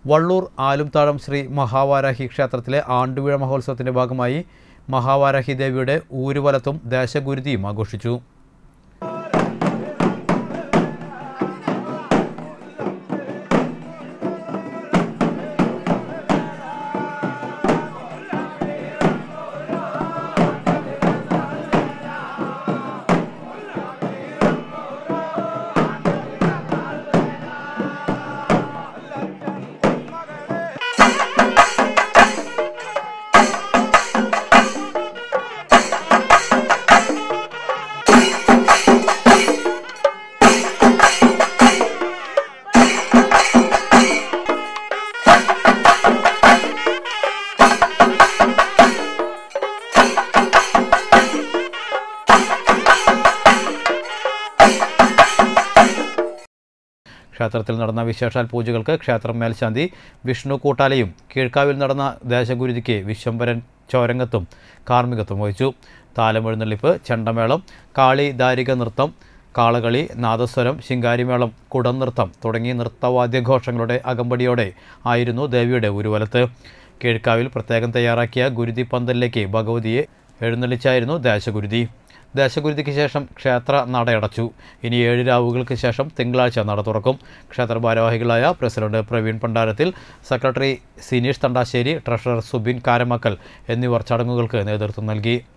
വള്ളൂർ ആലുംതാഴം ശ്രീ മഹാവാരാഹി ക്ഷേത്രത്തിലെ ആണ്ടുവിഴ മഹോത്സവത്തിന്റെ ഭാഗമായി മഹാവാരാഹി ദേവിയുടെ ഊരുവലത്തും ദേശഗുരുതിയും ആഘോഷിച്ചു. ക്ഷേത്രത്തിൽ നടന്ന വിശേഷാൽ പൂജകൾക്ക് ക്ഷേത്രം മേൽശാന്തി വിഷ്ണു കൂട്ടാലയും കീഴ്ക്കാവിൽ നടന്ന ദേശഗുരുതിക്ക് വിശ്വംഭരൻ ചോരങ്ങത്തും കാർമ്മികത്വം വഹിച്ചു. താലമെഴുന്നള്ളിപ്പ്, ചെണ്ടമേളം, കാളി ദാരിക നൃത്തം, കാളകളി, നാദസ്വരം, ശിങ്കാരിമേളം, കുടം നൃത്തം തുടങ്ങി നൃത്തവാദ്യഘോഷങ്ങളുടെ അകമ്പടിയോടെ ആയിരുന്നു ദേവിയുടെ ഊരുവലത്ത്. കീഴ്ക്കാവിൽ പ്രത്യേകം തയ്യാറാക്കിയ ഗുരുതി പന്തലിലേക്ക് ഭഗവതിയെ എഴുന്നള്ളിച്ചായിരുന്നു ദേശഗുരുതി. ദേശഗുരുതിക്ക് ശേഷം ക്ഷേത്ര നടയടച്ചു. ഇനി 7 രാവുകൾക്ക് ശേഷം തിങ്കളാഴ്ച നട തുറക്കും. ക്ഷേത്ര ഭാരവാഹികളായ പ്രസിഡന്റ് പ്രവീൺ പണ്ടാരത്തിൽ, സെക്രട്ടറി സിനീഷ് തണ്ടാശ്ശേരി, ട്രഷറർ സുബിൻ കാരമക്കൽ എന്നിവർ ചടങ്ങുകൾക്ക് നേതൃത്വം നൽകി.